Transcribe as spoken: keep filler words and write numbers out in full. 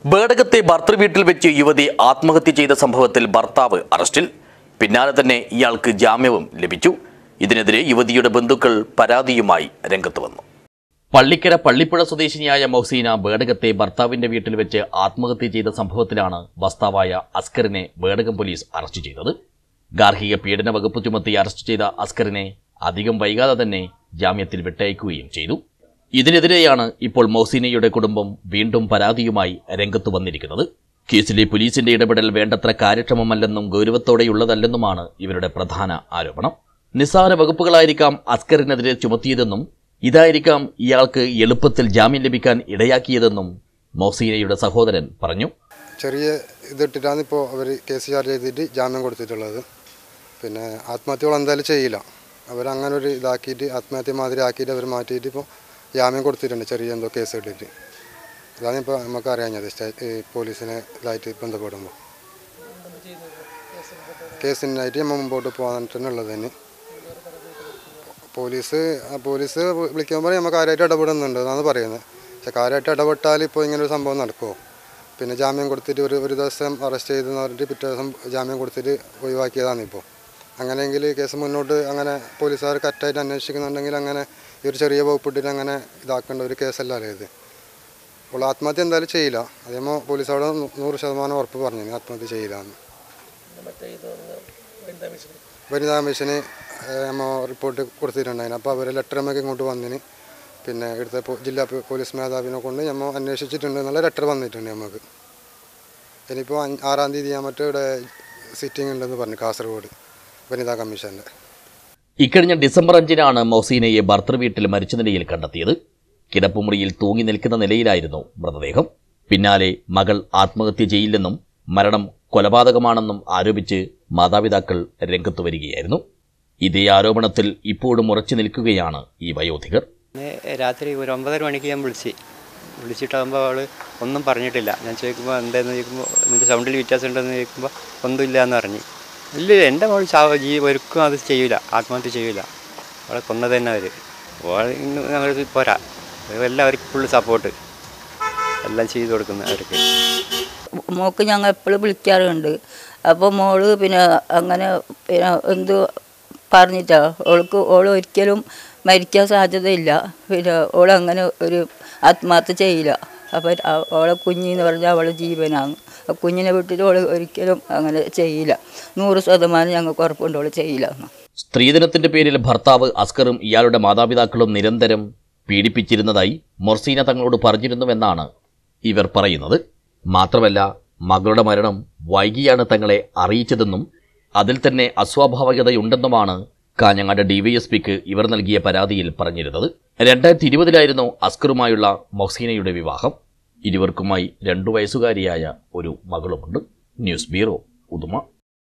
ബേഡകത്തെ ഭർതൃവീട്ടിൽ വെച്ച് യുവതി ആത്മഹത്യ ചെയ്ത സംഭവത്തിൽ ഭർത്താവ് അറസ്റ്റിൽ. പിന്നാലെ തന്നെ ഇയാൾക്ക് ജാമ്യവും ലഭിച്ചു. ഇതിനെതിരെ യുവതിയുടെ ബന്ധുക്കൾ പരാതിയുമായി രംഗത്ത് വന്നു. പള്ളിക്കര പള്ളിപ്പുഴ സ്വദേശിനിയായ മൗസീന ബേഡകത്തെ ഭർത്താവിന്റെ വീട്ടിൽ വെച്ച് ആത്മഹത്യ ചെയ്ത സംഭവത്തിലാണ് ഭർത്താവായ അസ്കറിനെ ബേഡകം പോലീസ് അറസ്റ്റ് ചെയ്തത്. ഗാർഹിക പീഡന വകുപ്പ് ചുമത്തി അറസ്റ്റ് ചെയ്ത അസ്കറിനെ അധികം വൈകാതെ തന്നെ ജാമ്യത്തിൽ വിട്ടയക്കുകയും ചെയ്തു. ഇതിനെതിരെയാണ് ഇപ്പോൾ മൗസീനയുടെ കുടുംബം വീണ്ടും പരാതിയുമായി രംഗത്തു വന്നിരിക്കുന്നത്. കേസിലെ പോലീസിന്റെ ഇടപെടൽ വേണ്ടത്ര കാര്യക്ഷമമല്ലെന്നും ഗൗരവത്തോടെയുള്ളതല്ലെന്നുമാണ് ഇവരുടെ പ്രധാന ആരോപണം. നിസ്സാര വകുപ്പുകളായിരിക്കാം അസ്കറിനെതിരെ ചുമത്തിയതെന്നും ഇതായിരിക്കാം ഇയാൾക്ക് എളുപ്പത്തിൽ ജാമ്യം ലഭിക്കാൻ ഇടയാക്കിയതെന്നും മൗസീനയുടെ സഹോദരൻ പറഞ്ഞു. ചെറിയ ഇതിട്ടിട്ടാണ് ഇപ്പോൾ അവർ കേസ് ചാർജ് ചെയ്തിട്ട് ജാമ്യം കൊടുത്തിട്ടുള്ളത്. പിന്നെ ആത്മഹത്യകൾ എന്തായാലും ചെയ്യില്ല. അവരങ്ങനെ ഒരു ഇതാക്കിയിട്ട് ആത്മഹത്യ മാതിരി ആക്കിയിട്ട് അവർ മാറ്റിയിട്ട് ഇപ്പോൾ ജാമ്യം കൊടുത്തിട്ടുണ്ട്, ചെറിയ എന്തോ കേസ് ഇട്ടിട്ട്. അതാണ് ഇപ്പോൾ നമുക്ക് അറിയാഞ്ഞത് പോലീസിനെ ഇതായിട്ട് ബന്ധപ്പെടുമ്പോൾ. കേസിനായിട്ട് നമ്മൾ മുമ്പോട്ട് പോകാനായിട്ടുള്ളത് തന്നെ പോലീസ് പോലീസ് വിളിക്കുമ്പോൾ നമുക്ക് കാര്യമായിട്ട് ഇടപെടുന്നുണ്ട് എന്നാണ് പറയുന്നത്. പക്ഷെ കാര്യമായിട്ട് ഇടപെട്ടാൽ ഇപ്പോൾ ഇങ്ങനൊരു സംഭവം നടക്കുമോ? പിന്നെ ജാമ്യം കൊടുത്തിട്ട് ഒരു ഒരു ദിവസം അറസ്റ്റ് ചെയ്തെന്ന് പറഞ്ഞിട്ട് പിറ്റേ ദിവസം ജാമ്യം കൊടുത്തിട്ട് ഒഴിവാക്കിയതാണ് ഇപ്പോൾ. അങ്ങനെയെങ്കിൽ കേസ് മുന്നോട്ട് അങ്ങനെ പോലീസുകാർ കറക്റ്റായിട്ട് അന്വേഷിക്കുന്നുണ്ടെങ്കിൽ അങ്ങനെ ഈ ഒരു ചെറിയ വകുപ്പിട്ടിട്ട് അങ്ങനെ ഇതാക്കേണ്ട ഒരു കേസല്ലല്ലോ ഇത്. അപ്പോൾ ആത്മഹത്യ എന്തായാലും ചെയ്യില്ല. അതേമോ പോലീസോട് നൂറ് ശതമാനം ഉറപ്പ് പറഞ്ഞു ആത്മഹത്യ ചെയ്യില്ല എന്ന്. വനിതാ കമ്മീഷന് നമ്മൾ റിപ്പോർട്ട് കൊടുത്തിട്ടുണ്ടായിരുന്നു. അപ്പോൾ അവർ ലെറ്റർ നമുക്ക് ഇങ്ങോട്ട് വന്നിന്. പിന്നെ ഇവിടുത്തെ ജില്ലാ പോലീസ് മേധാവിനെ കൊണ്ട് നമ്മൾ അന്വേഷിച്ചിട്ടുണ്ട് എന്നുള്ള ലെറ്റർ വന്നിട്ടുണ്ട് നമുക്ക്. ഇനിയിപ്പോൾ ആറാം തീയതി ഞാൻ മറ്റേ ഇവിടെ സിറ്റിംഗ് ഉണ്ടെന്ന് പറഞ്ഞു കാസർഗോഡ് വനിതാ കമ്മീഷൻ്റെ. ഇക്കഴിഞ്ഞ ഡിസംബർ അഞ്ചിനാണ് മൗസീനയെ ഭർതൃവീട്ടിൽ മരിച്ച നിലയിൽ കണ്ടെത്തിയത്. കിടപ്പുമുറിയിൽ തൂങ്ങി നിൽക്കുന്ന നിലയിലായിരുന്നു മൃതദേഹം. പിന്നാലെ മകൾ ആത്മഹത്യ ചെയ്യില്ലെന്നും മരണം കൊലപാതകമാണെന്നും ആരോപിച്ച് മാതാപിതാക്കൾ രംഗത്തു വരികയായിരുന്നു. ഇതേ ആരോപണത്തിൽ ഇപ്പോഴും ഉറച്ചു നിൽക്കുകയാണ് ഈ വയോധികർ. രാത്രി ഒരു ഒമ്പതര മണിക്ക് ഞാൻ വിളിച്ച് വിളിച്ചിട്ടാകുമ്പോൾ അവൾ ഒന്നും പറഞ്ഞിട്ടില്ല. ഞാൻ ചോദിക്കുമ്പോൾ എന്താണെന്ന് ചോദിക്കുമ്പോൾ നിൻ്റെ സൗണ്ടിൽ വ്യത്യാസം ഉണ്ടെന്ന് ചോദിക്കുമ്പോൾ ഒന്നുമില്ല എന്ന് പറഞ്ഞു. ഇല്ല, എൻ്റെ മകൾ ചാവ ജീ ഒരിക്കും അത് ചെയ്യില്ല, ആത്മഹത്യ ചെയ്യില്ല. അവളെ കൊന്നത് തന്നെ അവർ. അവൾ ഇന്ന് ഞങ്ങൾക്ക് പോരാ, എല്ലാവർക്കും ഫുള്ള് സപ്പോർട്ട് എല്ലാം ചെയ്തു കൊടുക്കുന്ന അവർക്ക്. മോക്ക് ഞങ്ങൾ എപ്പോഴും വിളിക്കാറുണ്ട്. അപ്പോൾ മോള് പിന്നെ അങ്ങനെ പിന്നെ എന്ത് പറഞ്ഞിട്ടാ ഓൾക്ക് ഓൾ ഒരിക്കലും മരിക്കാൻ സാധ്യതയില്ല. പിന്നെ ഓളങ്ങനെ ഒരു ആത്മഹത്യ ചെയ്യില്ല. അപ്പം ഓളെ കുഞ്ഞെന്ന് പറഞ്ഞാൽ അവളെ ജീവനാണ്. ആ കുഞ്ഞിനെ വിട്ടിട്ട് ഓൾ ഒരിക്കലും അങ്ങനെ ചെയ്യില്ല. നൂറ് ശതമാനം ഞങ്ങൾക്ക് ഉറപ്പുണ്ട് ഓൾ ചെയ്യില്ല. സ്ത്രീധനത്തിന്റെ പേരിൽ ഭർത്താവ് അസ്കറും ഇയാളുടെ മാതാപിതാക്കളും നിരന്തരം പീഡിപ്പിച്ചിരുന്നതായി മൊർസീന തങ്ങളോട് പറഞ്ഞിരുന്നുവെന്നാണ് ഇവർ പറയുന്നത്. മാത്രമല്ല മകളുടെ മരണം വൈകിയാണ് തങ്ങളെ അറിയിച്ചതെന്നും അതിൽ തന്നെ അസ്വാഭാവികതയുണ്ടെന്നുമാണ് കാഞ്ഞങ്ങാട് ഡിവൈഎസ്പിക്ക് ഇവർ നൽകിയ പരാതിയിൽ പറഞ്ഞിരുന്നത്. രണ്ടായിരത്തി ഇരുപതിലായിരുന്നു അസ്കറുമായുള്ള മൗസീനയുടെ വിവാഹം. ഇരുവർക്കുമായി രണ്ടു വയസ്സുകാരിയായ ഒരു മകളുമുണ്ട്. News bureau, Uduma.